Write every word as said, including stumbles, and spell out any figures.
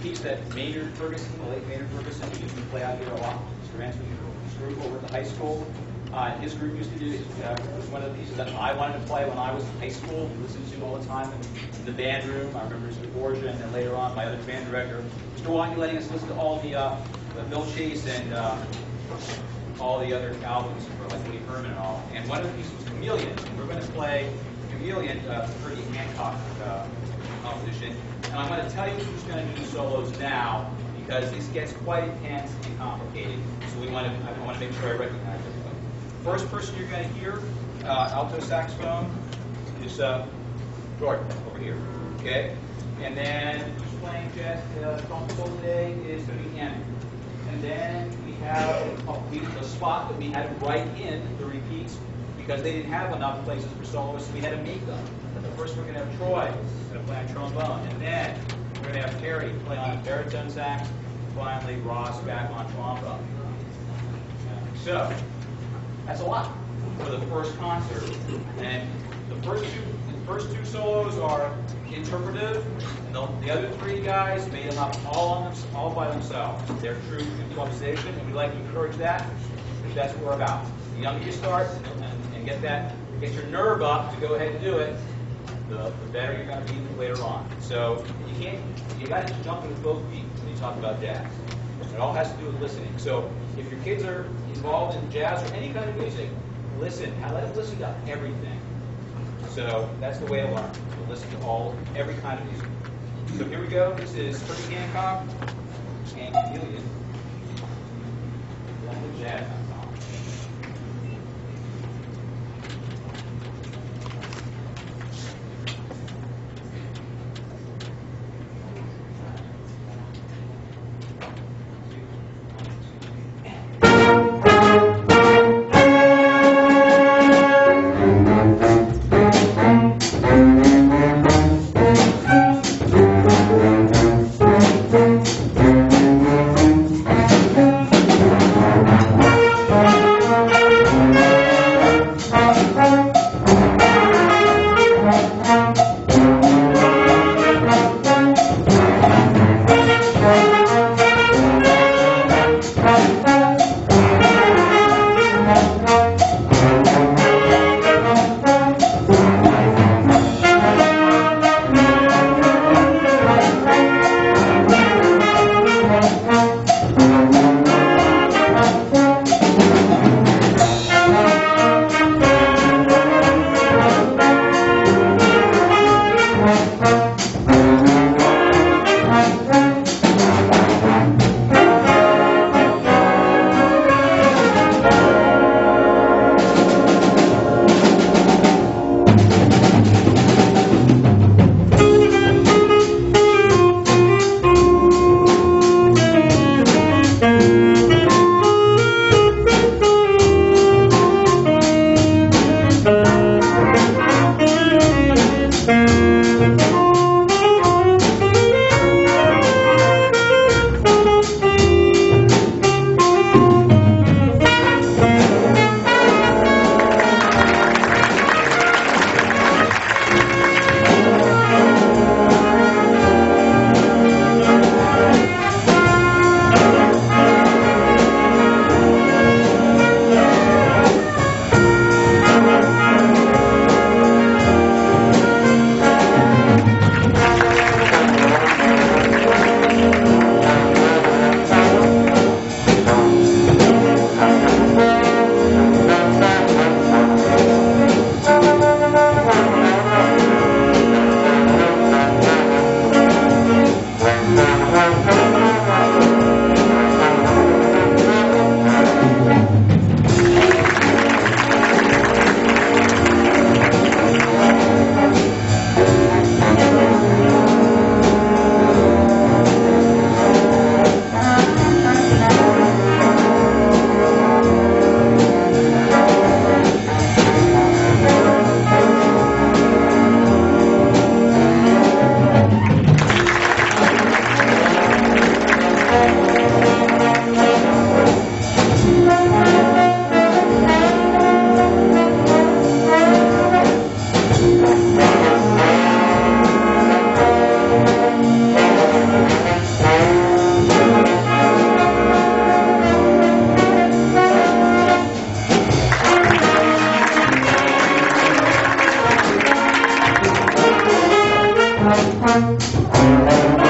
piece that Maynard Ferguson, the late Maynard Ferguson, used to play out here a lot. Mister Ransom's group over at the high school. Uh, his group used to do uh, was one of the pieces that I wanted to play when I was in high school. We listened to all the time in, in the band room. I remember Mister Borgia, and then later on my other band director, Mister Wonky, letting us listen to all the, uh, the Bill Chase and uh, all the other albums for like Woody Herman and all. And one of the pieces was Chameleon. And we're going to play Chameleon uh, for the Hancock uh, composition. And I'm going to tell you who's going to do the solos now, because this gets quite intense and complicated. So we want to, I want to make sure I recognize everybody. First person you're going to hear, uh, alto saxophone, is uh, Jordan over here. Okay, and then who's playing jazz uh, trumpet today is going to be Andy. And then we have oh, we, the spot that we had to write in the repeats because they didn't have enough places for soloists, so we had to make them. But first we're going to have Troy going to play on trombone, and then we're going to have Terry play on baritone sax, and finally Ross back on trombone. So that's a lot for the first concert. And the first two, the first two solos are interpretive, and the, the other three guys made them up all on them, all by themselves. They're true improvisation, and we like to encourage that, because that's what we're about. The younger you start, and, and get that, get your nerve up to go ahead and do it, the, the better you're going to be later on. So you can't, you got to jump with both feet when you talk about jazz. It all has to do with listening. So if your kids are involved in jazz or any kind of music, listen. Let them listen to everything. So that's the way I learn. To listen to all, every kind of music. So here we go. This is Herbie Hancock and Chameleon. Glenwood Jazz Ensemble. Thank you. Thank you.